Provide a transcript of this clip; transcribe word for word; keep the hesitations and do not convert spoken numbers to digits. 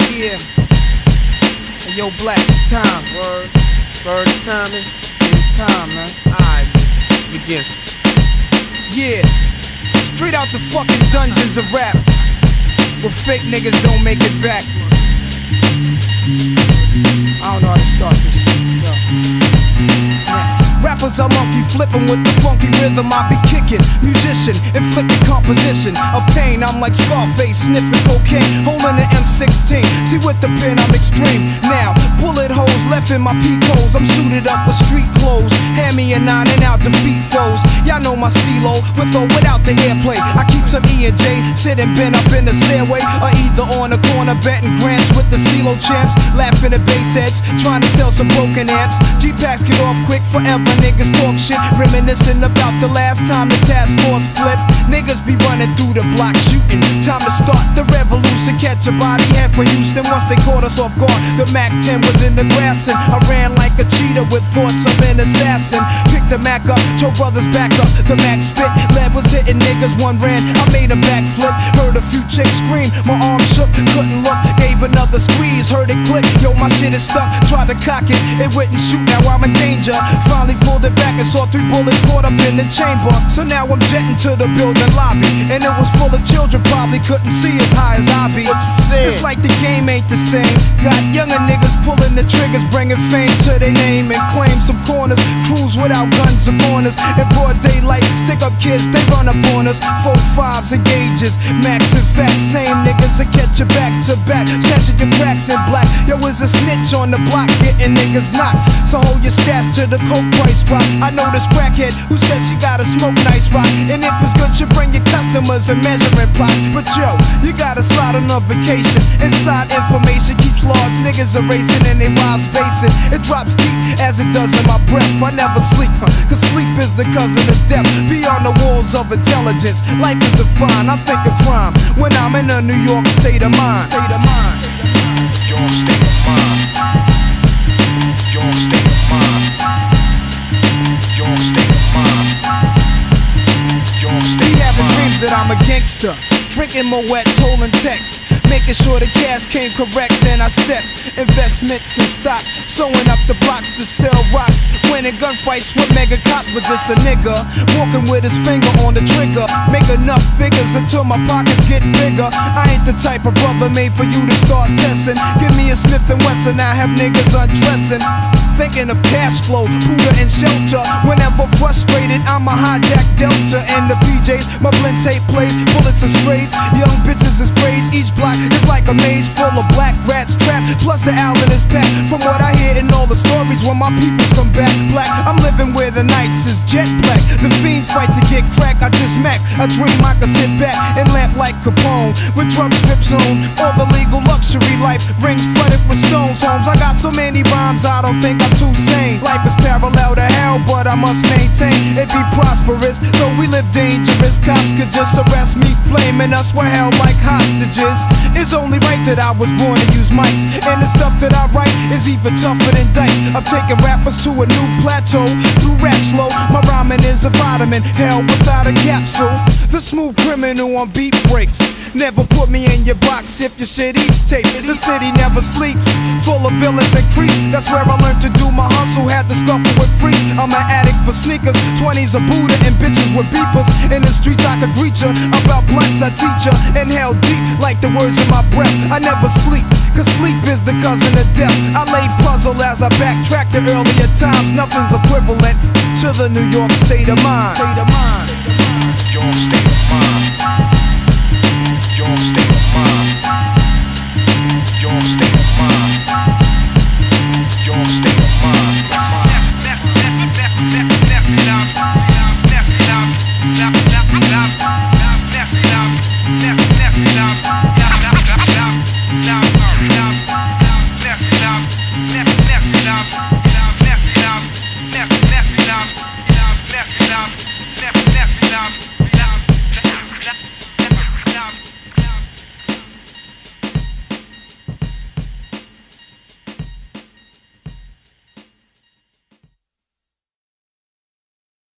Yeah. Hey, yo, Black, it's time. Word. Word, it's timing. Yeah, it's time, man. Alright, begin. Yeah. Straight out the fucking dungeons of rap, where fake niggas don't make it back. I don't know how to start this shit. Yo. Yeah. Rappers are monkey flipping with the funky rhythm I be kicking. Musician, inflicting composition of pain. I'm like Scarface, sniffing cocaine, holding an M sixteen. See with the pen I'm extreme. Now, bullet holes left in my peak holes. I'm suited up with street clothes. Hand me a nine and out defeat foes. Y'all know my stilo, with or without the airplay. I keep some E and J, sitting bent up in the stairway, or either on the corner betting grants with the CeeLo champs. Laughing at bass heads, trying to sell some broken amps. G-Packs get off quick forever. Niggas talk shit, reminiscing about the last time the task force flipped. Niggas be running through the block shooting. Time to start the revolution. Catch a body, head for Houston. Once they caught us off guard, the Mac ten was in the grass, and I ran like a cheetah with thoughts of an assassin. Picked the Mac up, told brothers back up. The Mac spit, lead was hitting niggas. One ran, I made a backflip. Heard a few chicks scream, my arm shook, couldn't look. Gave another squeeze, heard it click. Yo, my shit is stuck. Tried to cock it, it wouldn't shoot. Now I'm in danger. Finally pulled it back and saw three bullets caught up in the chamber. So now I'm jetting to the building lobby, and it was full of children, probably couldn't see as high as I be. It's like the game ain't the same. Got younger niggas pulling the triggers, bringing fame to their name and claim some corners. Crews without guns or corners. In broad daylight, stick up kids, they run up on us. Four fives and gauges, max and facts. Same niggas that catch you back to back, snatching your cracks in black. Yo, is a snitch on the block, getting niggas knocked. So hold your stash till the coke price drop. I know this crackhead who says she gotta smoke nice rock, and if it's good, you bring your customers and measuring plots. But yo, you gotta slide on a vacation. Inside information keeps large niggas erasing and they wild spacing. It drops deep as it does in my breath. I never sleep, huh? Cause sleep is the cousin of death. Beyond the walls of intelligence, life is defined. I think of crime when I'm in a New York state of mind. State of mind. Your state of mind. Your state of mind. Your state of mind. Your state Be of having mind. dreams that I'm a gangster, drinking Moet's, holding texts, making sure the cash came correct. Then I step investments and stock, sewing up the blocks to sell rocks, winning gunfights with mega cops. But just a nigga walking with his finger on the trigger, make enough figures until my pockets get bigger. I ain't the type of brother made for you to start testing. Give me a Smith and Wesson, I have niggas undressing. Thinking of cash flow, Buddha and shelter. Whenever frustrated, I'ma hijack Delta and the P Js. My blend tape plays, bullets are strays. Young bitches is braids. Each block is like a maze full of black rats trapped. Plus the Allen is packed. From what I hear in all the stories, when my peoples come back black, I'm living where the nights is jet black. The fiends fight to get crack. I just max. I dream I could sit back and lamp like Capone with drug strips on. All the legal luxury life, rings flooded with stones. Homes. I got so many rhymes, I don't think I'm too sane. Life is parallel to hell, but I must maintain it be prosperous. Though we live dangerous, cops could just arrest me, blaming us we're held like hostages. It's only right that I was born to use mics, and the stuff that I write is even tougher than dice. I'm taking rappers to a new plateau through rap slow. My rhyming is a vitamin, hell without a capsule. The smooth criminal on beat breaks. Never put me in your box if your shit eats tape. The city never sleeps, full of villains and creeps. That's where I learned to do my hustle, had to scuffle with freaks. I'm an addict for sneakers, twenties of Buddha and bitches with beepers. In the streets I could greet ya, about blunts I teach ya. Inhale deep like the words in my breath. I never sleep, cause sleep is the cousin of death. I lay puzzle as I backtrack to earlier times. Nothing's equivalent to the New York state of mind. State of mind. Your state